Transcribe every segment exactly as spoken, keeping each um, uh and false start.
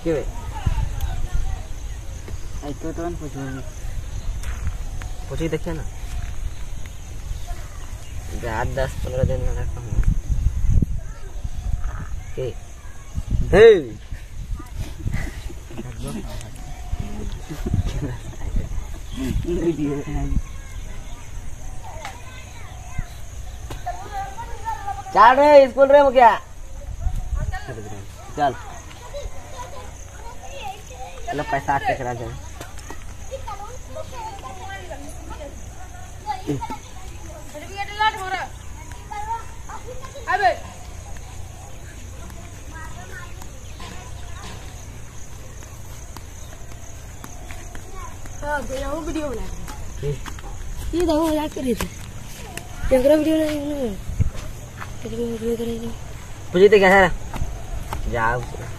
क्यों ऐसे तो न पूछो पूछी देखिए ना आठ दस पंद्रह दिन में रखा हूँ के हे चल रे स्कूल रे क्या चल चलो पैसा आके करा जाए वीडियो बना ये देखो मजाक कर रही थी कैमरा वीडियो नहीं वीडियो करेगी पूछी तो क्या है जाओ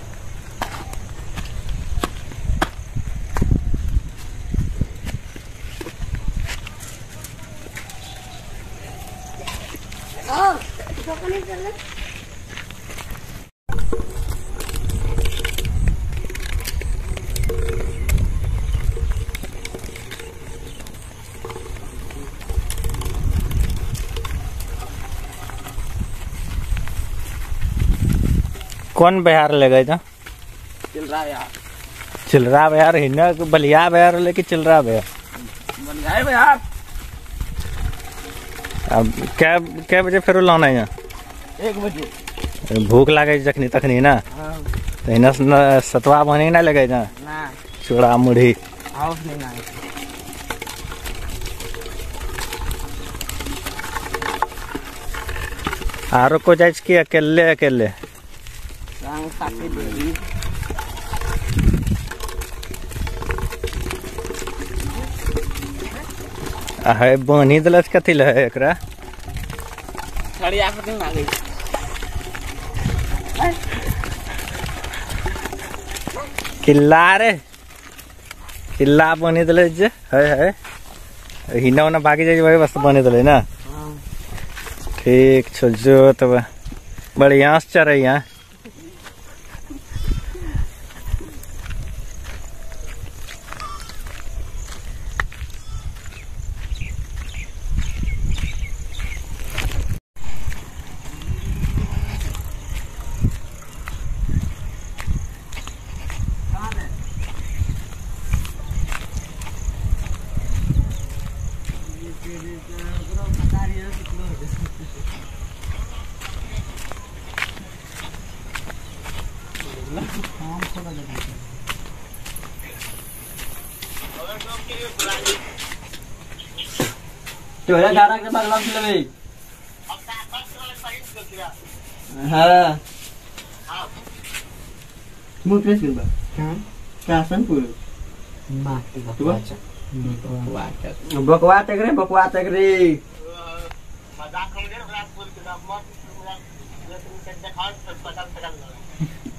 हाँ तो नहीं चल कौन बिहार ले गए था चिल्ला यार चिल्ला बिहार हिन्ना बलिया बिहार लेके चिल्ला बिहार बलिया बिहार अब क्या क्या बजे फिर लाना है एक बजे भूख लागे जखनी तखनी ना तो हिना सतवा बनी ना लगे ना ना चूड़ा मुढ़ी हाउस नहीं ना आरो को जाए कि अकेले अकेले रंग साथी देवी है बनी दलस कथी ल है एकरा छड़िया के दिन आ गई किल्ला रे किल्ला बनी दले जे है है हिना उना भागी जाए वही बस बनी दले ना ठीक चल जो तब बढ़िया से चल रही है चोरा गारा के बगल में लेबे हां मुंह प्रेस कर बा हां कासन पूरे माटी बकवाच बकवाच बकवाच करे बकवाच करे मजाक कर दे रात पूरे के मत